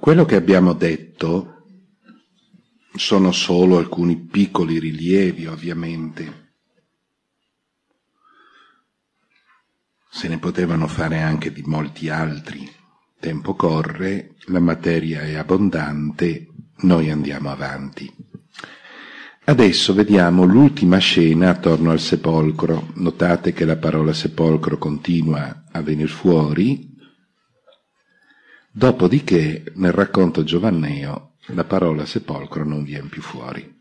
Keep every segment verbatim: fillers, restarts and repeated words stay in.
Quello che abbiamo detto sono solo alcuni piccoli rilievi, ovviamente. Se ne potevano fare anche di molti altri. Tempo corre, la materia è abbondante, noi andiamo avanti. Adesso vediamo l'ultima scena attorno al sepolcro. Notate che la parola sepolcro continua a venir fuori. Dopodiché, nel racconto giovanneo, la parola sepolcro non viene più fuori.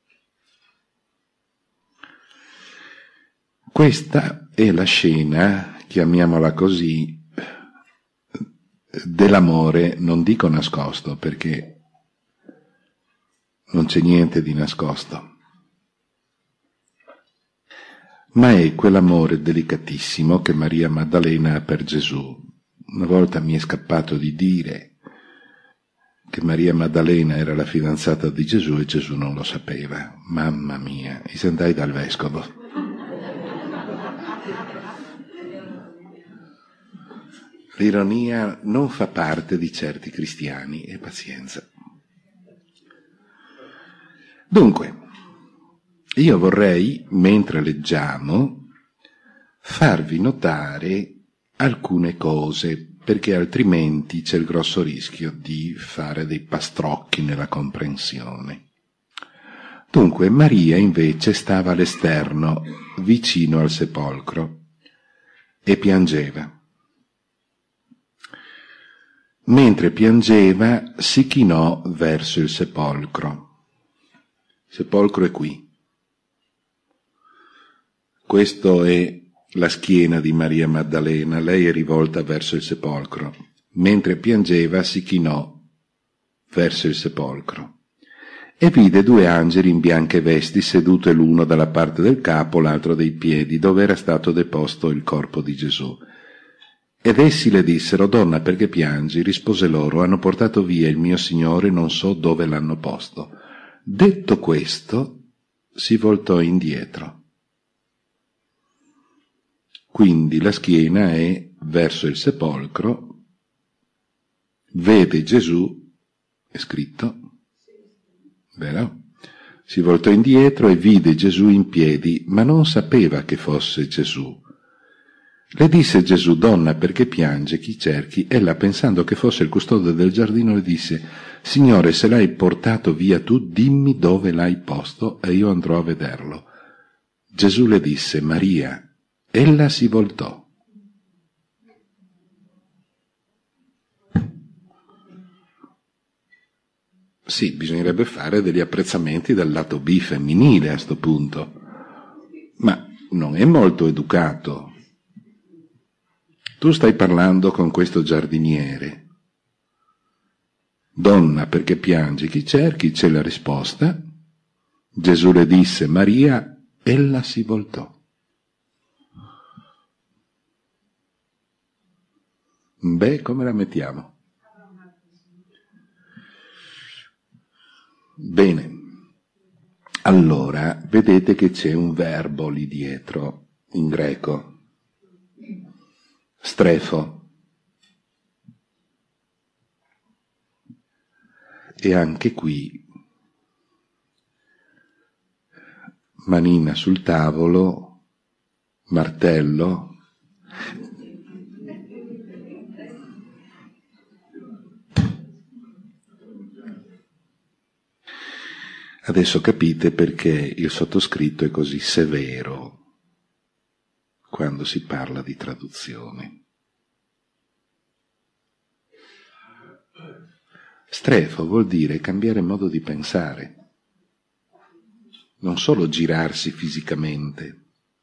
Questa è la scena, chiamiamola così, dell'amore, non dico nascosto, perché non c'è niente di nascosto, ma è quell'amore delicatissimo che Maria Maddalena ha per Gesù. Una volta mi è scappato di dire che Maria Maddalena era la fidanzata di Gesù e Gesù non lo sapeva. Mamma mia, mi sentai dal vescovo. L'ironia non fa parte di certi cristiani, e pazienza. Dunque, io vorrei, mentre leggiamo, farvi notare alcune cose, perché altrimenti c'è il grosso rischio di fare dei pastrocchi nella comprensione. Dunque, Maria invece stava all'esterno, vicino al sepolcro, e piangeva. Mentre piangeva, si chinò verso il sepolcro. Il sepolcro è qui. Questo è la schiena di Maria Maddalena, lei è rivolta verso il sepolcro. Mentre piangeva, si chinò verso il sepolcro e vide due angeli in bianche vesti, sedute l'uno dalla parte del capo, l'altro dei piedi, dove era stato deposto il corpo di Gesù. Ed essi le dissero: «Donna, perché piangi?» Rispose loro: «Hanno portato via il mio Signore, non so dove l'hanno posto». Detto questo, si voltò indietro. Quindi la schiena è verso il sepolcro, vede Gesù, è scritto, vero? Si voltò indietro e vide Gesù in piedi, ma non sapeva che fosse Gesù. Le disse Gesù: «Donna, perché piange? Chi cerchi?» Ella, pensando che fosse il custode del giardino, le disse: «Signore, se l'hai portato via tu, dimmi dove l'hai posto e io andrò a vederlo». Gesù le disse: «Maria». Ella si voltò. Sì, bisognerebbe fare degli apprezzamenti dal lato B femminile a sto punto, ma non è molto educato. Tu stai parlando con questo giardiniere. «Donna, perché piangi? Chi cerchi?» C'è la risposta. Gesù le disse: «Maria». Ella si voltò. Beh, come la mettiamo? Bene. Allora, vedete che c'è un verbo lì dietro, in greco. Strefo. E anche qui, manina sul tavolo, martello. Adesso capite perché il sottoscritto è così severo quando si parla di traduzione. Strefo vuol dire cambiare modo di pensare, non solo girarsi fisicamente,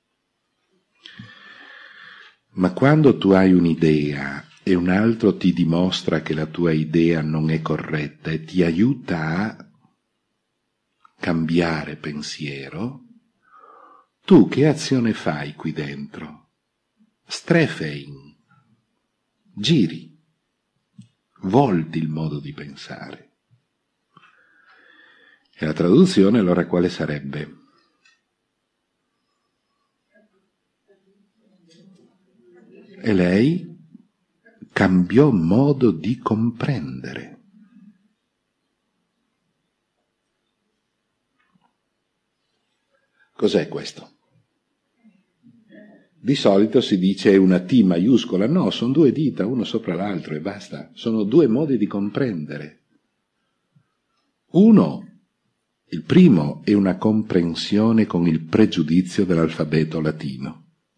ma quando tu hai un'idea e un altro ti dimostra che la tua idea non è corretta e ti aiuta a cambiare pensiero, tu che azione fai qui dentro? Strefein, giri, volti il modo di pensare. E la traduzione allora quale sarebbe? E lei cambiò modo di comprendere. Cos'è questo? Di solito si dice una T maiuscola, no, sono due dita, uno sopra l'altro e basta. Sono due modi di comprendere. Uno, il primo, è una comprensione con il pregiudizio dell'alfabeto latino.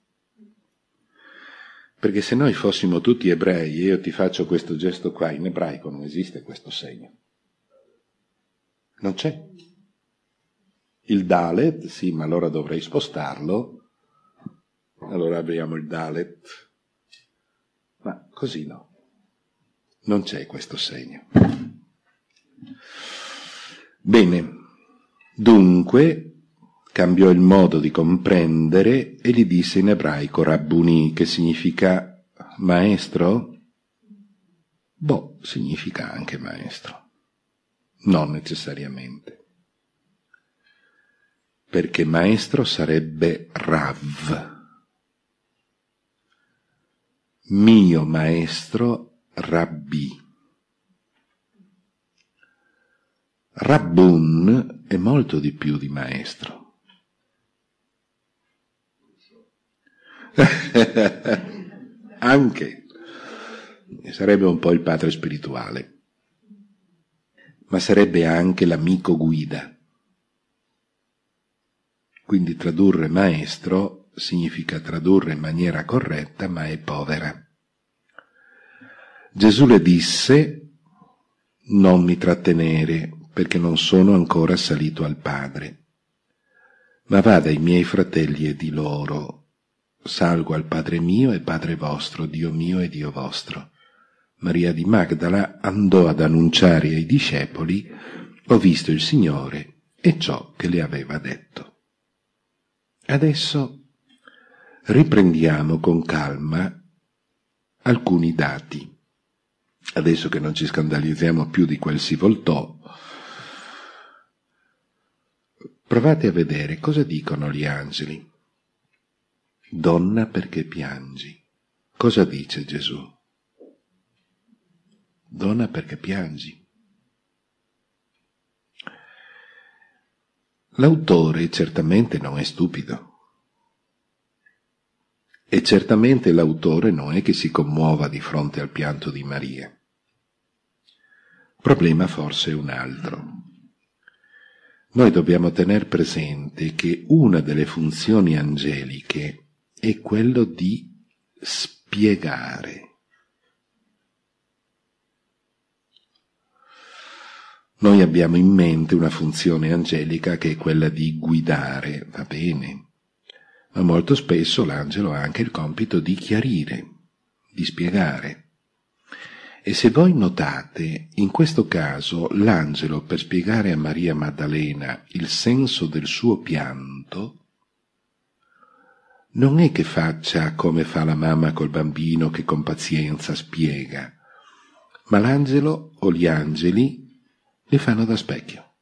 Perché se noi fossimo tutti ebrei e io ti faccio questo gesto qua, in ebraico non esiste questo segno. Non c'è. Il Dalet, sì, ma allora dovrei spostarlo. Allora apriamo il Dalet. Ma così no. Non c'è questo segno. Bene. Dunque cambiò il modo di comprendere e gli disse in ebraico Rabbuni, che significa maestro? Boh, significa anche maestro. Non necessariamente. Perché maestro sarebbe Rav. Mio maestro Rabbi. Rabbun è molto di più di maestro. Anche. Sarebbe un po' il padre spirituale. Ma sarebbe anche l'amico guida. Quindi tradurre maestro significa tradurre in maniera corretta, ma è povera. Gesù le disse: non mi trattenere, perché non sono ancora salito al Padre, ma vada ai miei fratelli e di loro: salgo al Padre mio e Padre vostro, Dio mio e Dio vostro. Maria di Magdala andò ad annunciare ai discepoli: ho visto il Signore e ciò che le aveva detto. Adesso riprendiamo con calma alcuni dati. Adesso che non ci scandalizziamo più di quel si voltò, provate a vedere cosa dicono gli angeli. Donna, perché piangi? Cosa dice Gesù? Donna, perché piangi? L'autore certamente non è stupido. E certamente l'autore non è che si commuova di fronte al pianto di Maria. Il problema forse è un altro. Noi dobbiamo tener presente che una delle funzioni angeliche è quello di spiegare. Noi abbiamo in mente una funzione angelica che è quella di guidare, va bene, ma molto spesso l'angelo ha anche il compito di chiarire, di spiegare. E se voi notate, in questo caso l'angelo, per spiegare a Maria Maddalena il senso del suo pianto, non è che faccia come fa la mamma col bambino che con pazienza spiega, ma l'angelo o gli angeli li fanno da specchio.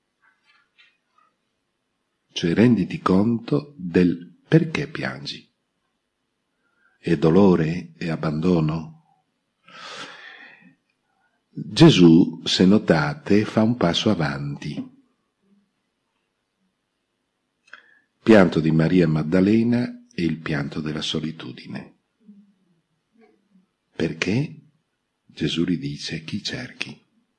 Cioè renditi conto del perché piangi. È dolore? È abbandono? Gesù, se notate, fa un passo avanti. Pianto di Maria Maddalena e il pianto della solitudine. Perché? Gesù gli dice: chi cerchi?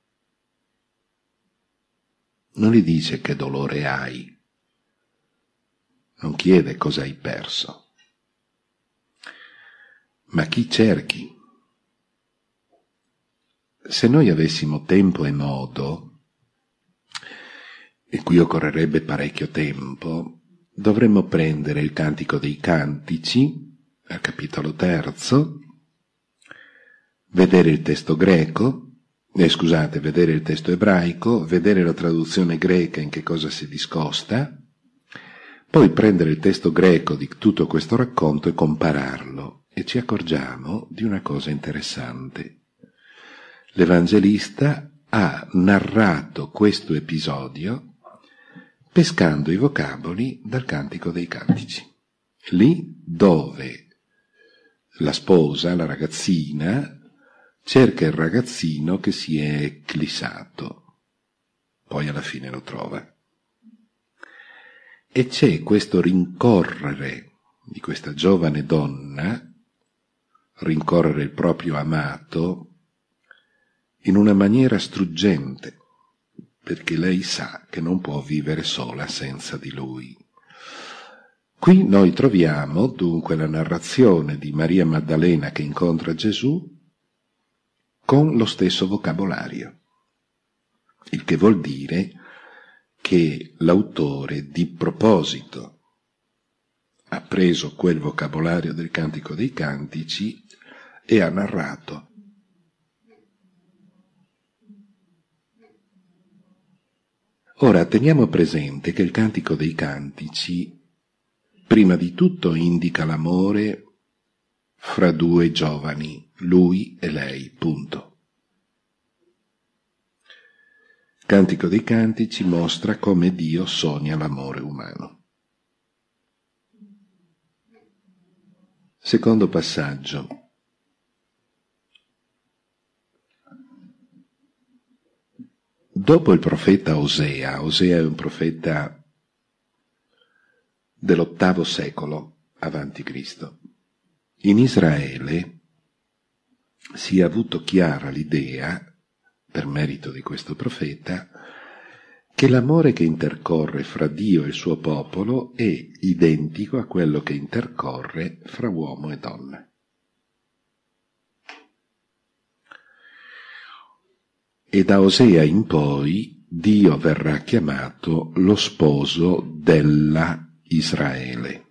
Non gli dice che dolore hai, non chiede cosa hai perso, ma chi cerchi? Se noi avessimo tempo e modo, e qui occorrerebbe parecchio tempo, dovremmo prendere il Cantico dei Cantici, al capitolo terzo, vedere il testo greco, Eh, scusate, vedere il testo ebraico, vedere la traduzione greca in che cosa si discosta, poi prendere il testo greco di tutto questo racconto e compararlo, e ci accorgiamo di una cosa interessante. L'Evangelista ha narrato questo episodio pescando i vocaboli dal Cantico dei Cantici, lì dove la sposa, la ragazzina, cerca il ragazzino che si è eclissato, poi alla fine lo trova. E c'è questo rincorrere di questa giovane donna, rincorrere il proprio amato, in una maniera struggente, perché lei sa che non può vivere sola senza di lui. Qui noi troviamo dunque la narrazione di Maria Maddalena che incontra Gesù con lo stesso vocabolario, il che vuol dire che l'autore di proposito ha preso quel vocabolario del Cantico dei Cantici e ha narrato. Ora teniamo presente che il Cantico dei Cantici prima di tutto indica l'amore fra due giovani, lui e lei, punto. Il Cantico dei Cantici mostra come Dio sogna l'amore umano. Secondo passaggio. Dopo il profeta Osea, Osea è un profeta dell'ottavo secolo avanti Cristo, in Israele si è avuto chiara l'idea, per merito di questo profeta, che l'amore che intercorre fra Dio e il suo popolo è identico a quello che intercorre fra uomo e donna. E da Osea in poi Dio verrà chiamato lo sposo della Israele.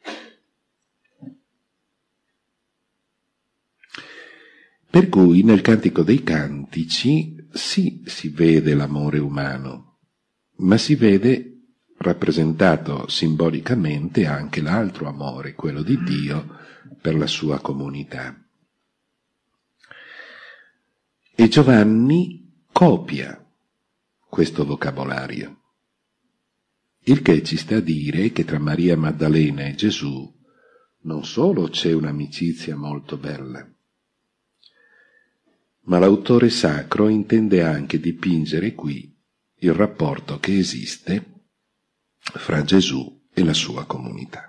Per cui nel Cantico dei Cantici sì si vede l'amore umano, ma si vede rappresentato simbolicamente anche l'altro amore, quello di Dio per la sua comunità. E Giovanni copia questo vocabolario, il che ci sta a dire che tra Maria Maddalena e Gesù non solo c'è un'amicizia molto bella, ma l'autore sacro intende anche dipingere qui il rapporto che esiste fra Gesù e la sua comunità.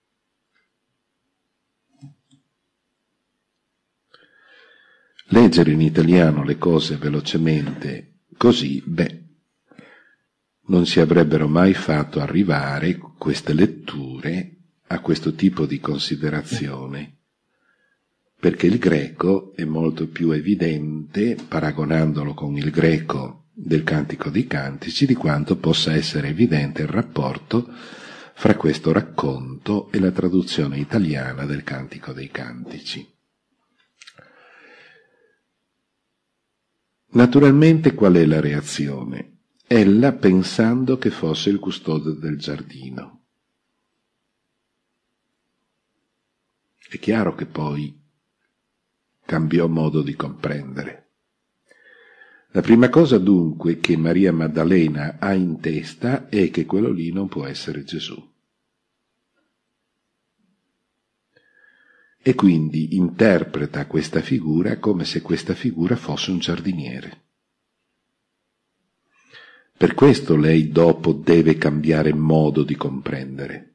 Leggere in italiano le cose velocemente così, beh, non si avrebbero mai fatto arrivare queste letture a questo tipo di considerazione, perché il greco è molto più evidente, paragonandolo con il greco del Cantico dei Cantici, di quanto possa essere evidente il rapporto fra questo racconto e la traduzione italiana del Cantico dei Cantici. Naturalmente qual è la reazione? Ella pensando che fosse il custode del giardino. È chiaro che poi cambiò modo di comprendere. La prima cosa dunque che Maria Maddalena ha in testa è che quello lì non può essere Gesù. E quindi interpreta questa figura come se questa figura fosse un giardiniere. Per questo lei dopo deve cambiare modo di comprendere.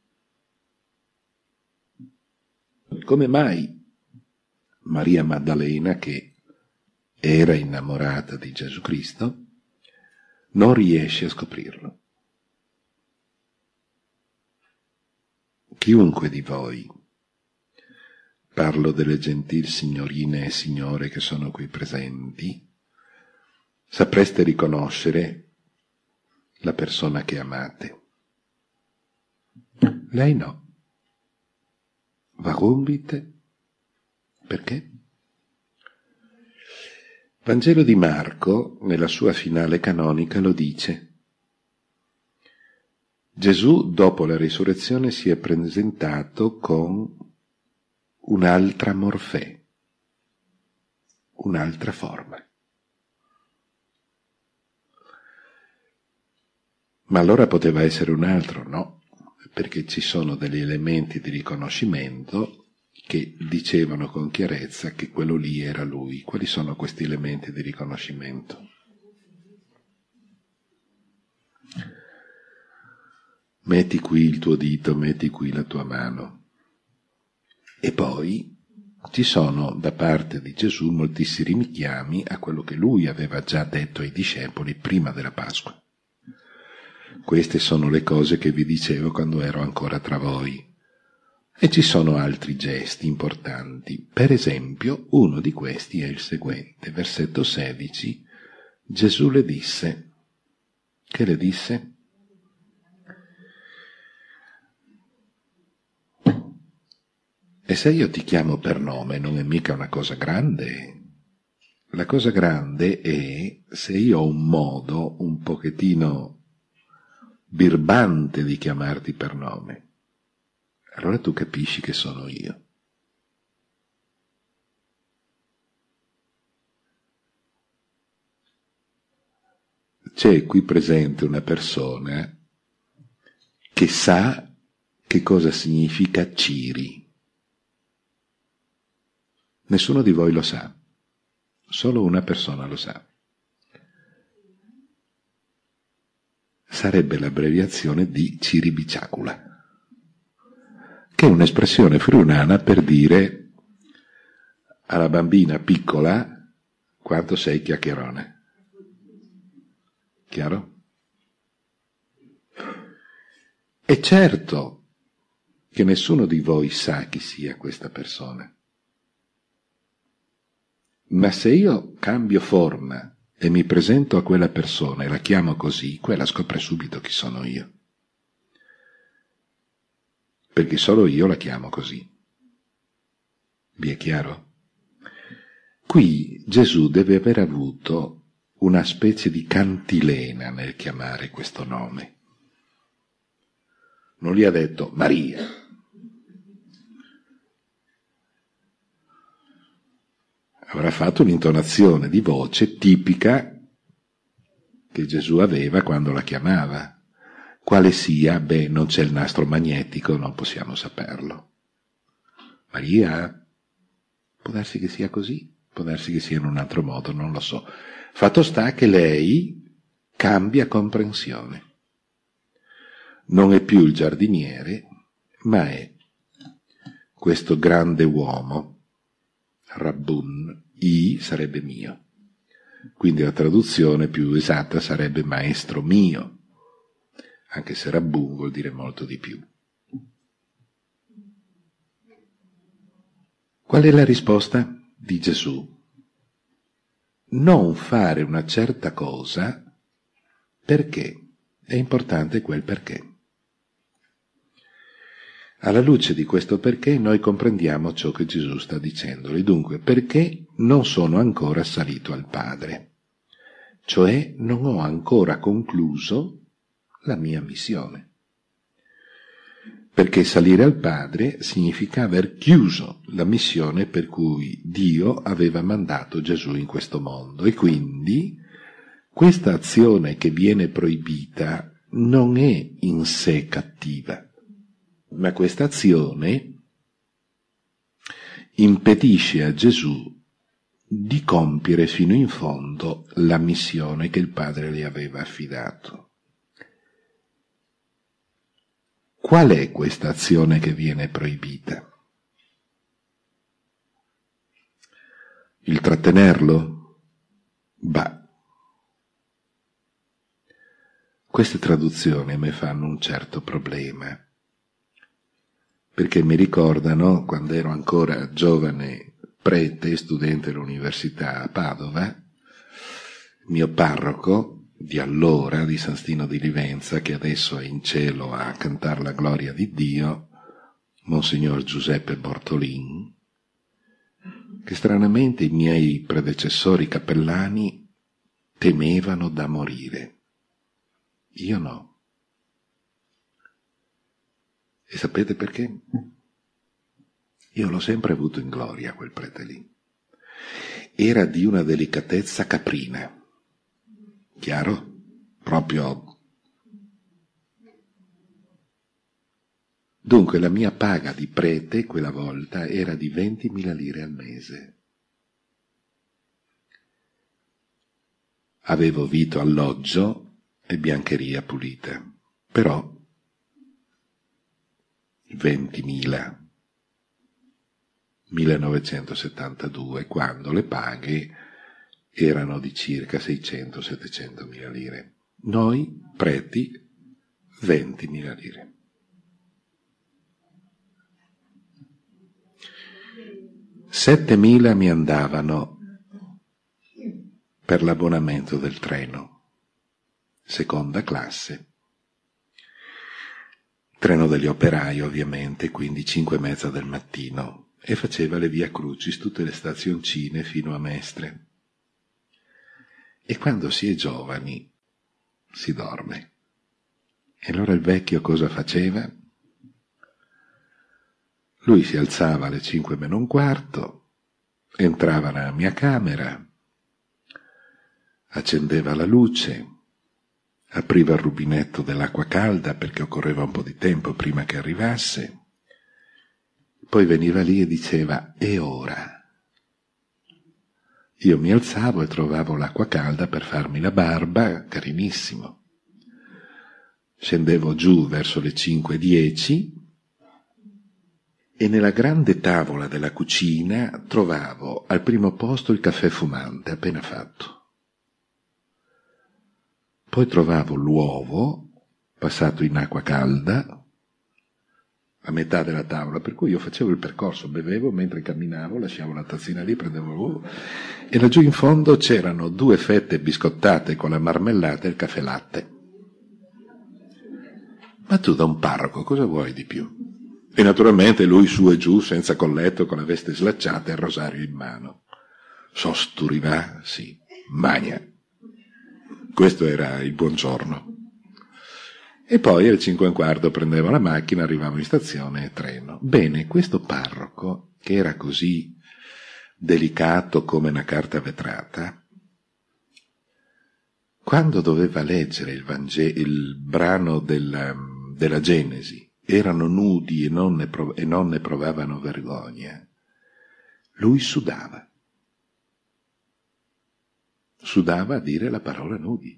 Come mai Maria Maddalena, che era innamorata di Gesù Cristo, non riesce a scoprirlo? Chiunque di voi, parlo delle gentil signorine e signore che sono qui presenti, sapreste riconoscere la persona che amate. Lei no. Warum bitte? Perché? Vangelo di Marco, nella sua finale canonica, lo dice. Gesù, dopo la risurrezione, si è presentato con un'altra morfè, un'altra forma. Ma allora poteva essere un altro? No, perché ci sono degli elementi di riconoscimento che dicevano con chiarezza che quello lì era lui. Quali sono questi elementi di riconoscimento? metti qui il tuo dito, metti qui la tua mano. E poi ci sono da parte di Gesù moltissimi richiami a quello che lui aveva già detto ai discepoli prima della Pasqua. Queste sono le cose che vi dicevo quando ero ancora tra voi. E ci sono altri gesti importanti. Per esempio, uno di questi è il seguente, versetto sedici. Gesù le disse, che le disse? E se io ti chiamo per nome non è mica una cosa grande? La cosa grande è se io ho un modo un pochettino birbante di chiamarti per nome. Allora tu capisci che sono io. C'è qui presente una persona che sa che cosa significa Ciri. Nessuno di voi lo sa, solo una persona lo sa. Sarebbe l'abbreviazione di Ciribiciacula, che è un'espressione friulana per dire alla bambina piccola quanto sei chiacchierone. Chiaro? E certo che nessuno di voi sa chi sia questa persona. Ma se io cambio forma e mi presento a quella persona e la chiamo così, quella scopre subito chi sono io. Perché solo io la chiamo così. Vi è chiaro? Qui Gesù deve aver avuto una specie di cantilena nel chiamare questo nome. Non gli ha detto Maria. Avrà fatto un'intonazione di voce tipica che Gesù aveva quando la chiamava. Quale sia? Beh, non c'è il nastro magnetico, non possiamo saperlo. Maria? Può darsi che sia così, può darsi che sia in un altro modo, non lo so. Fatto sta che lei cambia comprensione. Non è più il giardiniere, ma è questo grande uomo. Rabbun, I sarebbe mio. Quindi la traduzione più esatta sarebbe maestro mio, anche se Rabbun vuol dire molto di più. Qual è la risposta di Gesù? Non fare una certa cosa perché. È importante quel perché. Alla luce di questo perché noi comprendiamo ciò che Gesù sta dicendoli. Dunque, perché non sono ancora salito al Padre? Cioè non ho ancora concluso la mia missione. Perché salire al Padre significa aver chiuso la missione per cui Dio aveva mandato Gesù in questo mondo. E quindi questa azione che viene proibita non è in sé cattiva. Ma questa azione impedisce a Gesù di compiere fino in fondo la missione che il Padre gli aveva affidato. Qual è questa azione che viene proibita? Il trattenerlo? Bah. Queste traduzioni mi fanno un certo problema. Perché mi ricordano, quando ero ancora giovane prete, studente all'università a Padova, mio parroco di allora, di San Stino di Livenza, che adesso è in cielo a cantare la gloria di Dio, Monsignor Giuseppe Bortolin, che stranamente i miei predecessori cappellani temevano da morire. Io no. E sapete perché? Io l'ho sempre avuto in gloria quel prete lì. Era di una delicatezza caprina. Chiaro? Proprio. Dunque la mia paga di prete quella volta era di ventimila lire al mese. Avevo vitto, alloggio e biancheria pulita. Però ventimila. millenovecentosettantadue, quando le paghe erano di circa seicento settecento mila lire. Noi, preti, ventimila lire. settemila mi andavano per l'abbonamento del treno, seconda classe. Treno degli operai, ovviamente, quindi cinque e mezza del mattino, e faceva le Via Crucis, tutte le stazioncine fino a Mestre. E quando si è giovani si dorme. E allora il vecchio cosa faceva? Lui si alzava alle cinque meno un quarto, entrava nella mia camera, accendeva la luce, apriva il rubinetto dell'acqua calda perché occorreva un po' di tempo prima che arrivasse, poi veniva lì e diceva: e ora? Io mi alzavo e trovavo l'acqua calda per farmi la barba, carinissimo. Scendevo giù verso le cinque e dieci e nella grande tavola della cucina trovavo al primo posto il caffè fumante appena fatto. Poi trovavo l'uovo passato in acqua calda a metà della tavola, per cui io facevo il percorso, bevevo mentre camminavo, lasciavo la tazzina lì, prendevo l'uovo e laggiù in fondo c'erano due fette biscottate con la marmellata e il caffè latte. Ma tu da un parroco cosa vuoi di più? E naturalmente lui su e giù, senza colletto, con la veste slacciata e il rosario in mano. Sosturiva, sì, magna. Questo era il buongiorno. E poi alle cinque e un quarto prendevo la macchina, arrivavo in stazione e treno. Bene, questo parroco, che era così delicato come una carta vetrata, quando doveva leggere il, Vangelo, il brano della, della Genesi, erano nudi e non, ne prov- e non ne provavano vergogna, lui sudava. Sudava a dire la parola nudi.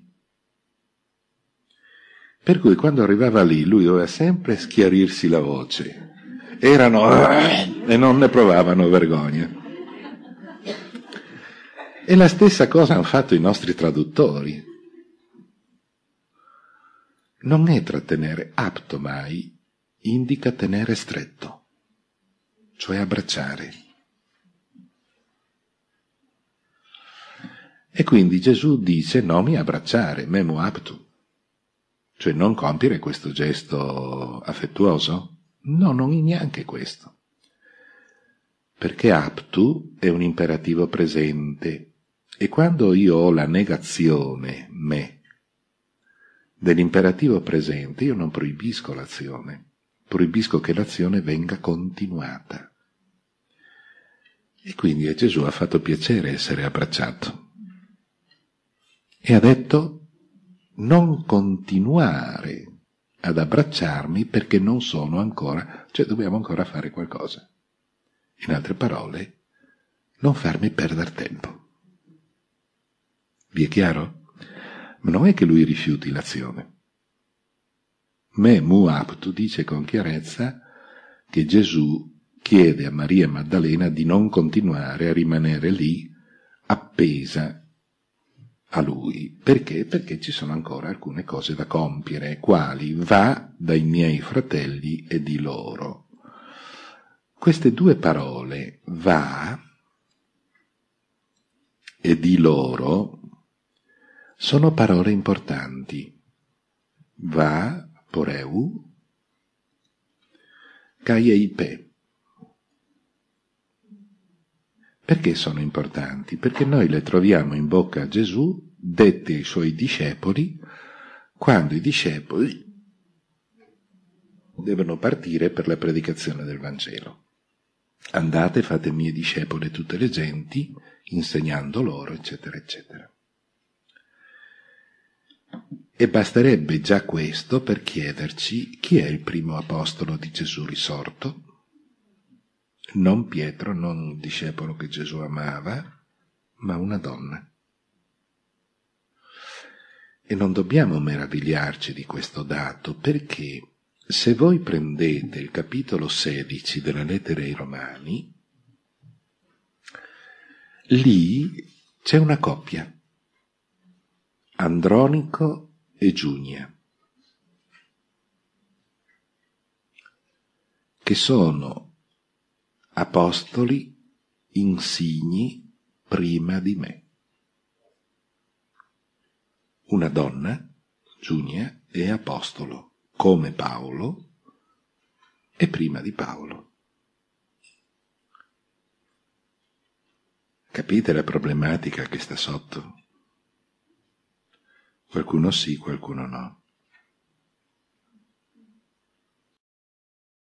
Per cui quando arrivava lì lui doveva sempre schiarirsi la voce. Erano e non ne provavano vergogna. E la stessa cosa hanno fatto i nostri traduttori. Non è trattenere, apto mai, indica tenere stretto, cioè abbracciare. E quindi Gesù dice nomi abbracciare, memo aptu. Cioè non compiere questo gesto affettuoso? No, non è neanche questo. Perché aptu è un imperativo presente e quando io ho la negazione, me, dell'imperativo presente, io non proibisco l'azione, proibisco che l'azione venga continuata. E quindi a Gesù ha fatto piacere essere abbracciato. E ha detto: non continuare ad abbracciarmi perché non sono ancora, cioè dobbiamo ancora fare qualcosa. In altre parole, non farmi perdere tempo. Vi è chiaro? Ma non è che lui rifiuti l'azione. Me mu aptu dice con chiarezza che Gesù chiede a Maria Maddalena di non continuare a rimanere lì appesa a lui. Perché? Perché ci sono ancora alcune cose da compiere, quali: va dai miei fratelli e di loro. Queste due parole, va e di loro, sono parole importanti. Va, poreu, kaieipe. Perché sono importanti? Perché noi le troviamo in bocca a Gesù, dette ai suoi discepoli, quando i discepoli devono partire per la predicazione del Vangelo. Andate, fate mie discepole tutte le genti, insegnando loro, eccetera, eccetera. E basterebbe già questo per chiederci chi è il primo apostolo di Gesù risorto. Non Pietro, non un discepolo che Gesù amava, ma una donna. E non dobbiamo meravigliarci di questo dato, perché se voi prendete il capitolo sedici della lettera ai Romani, lì c'è una coppia, Andronico e Giunia, che sono apostoli insigni prima di me. Una donna, Giunia, è apostolo, come Paolo, e prima di Paolo. Capite la problematica che sta sotto? Qualcuno sì, qualcuno no.